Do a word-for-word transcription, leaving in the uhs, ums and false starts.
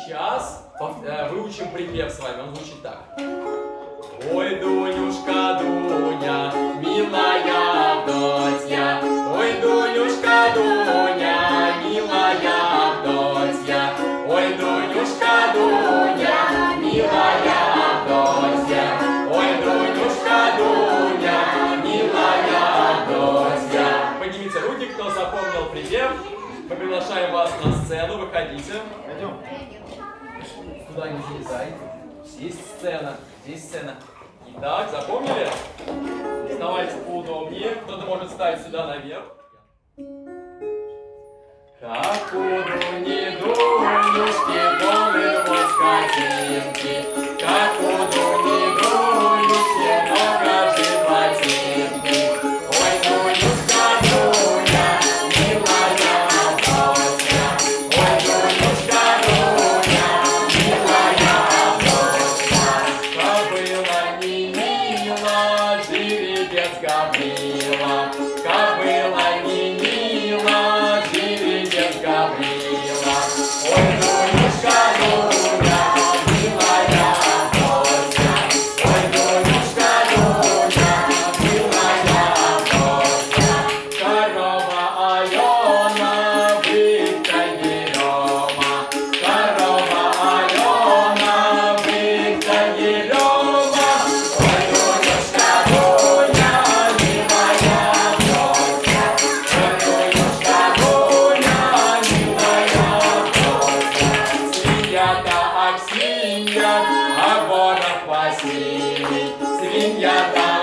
сейчас выучим припев с вами. Он звучит так. Ой, Дунюшка, Дуня, милая Авдотья. Ой, Дунюшка, Дуня, милая Авдотья. Ой, Дунюшка, Дуня, милая Авдотья. Ой, Дунюшка, Дуня, милая Авдотья. Поднимите руки, кто запомнил припев. Мы приглашаем вас на сцену. Выходите. Пойдем. Туда не залезай. Здесь сцена. Здесь сцена. Итак, запомнили? Вставайте поудобнее. Кто-то может встать сюда наверх. Как у Дуни Дунюшки полы скотинки, как у Дуни Дунюшки много животинки. Ой, Дунюшка, Дуня, милая Авдотья. Ой, Дунюшка, Дуня, милая Авдотья. Кобыла не мила, жеребец Гаврила. Кобыла не мила, жеребец Гаврила. Ой, Дунюшка, Дуня, милая Авдотья. Ой, Дунюшка, Дуня, милая Авдотья. Корова Алена, быка Ерема. Корова Алена, быка Ерема. Ой, Дунюшка, Дуня, милая Авдотья. Ой, Дунюшка, Дуня, милая Авдотья. Свинья-то Аксинья, а воров Василий. Свинья-то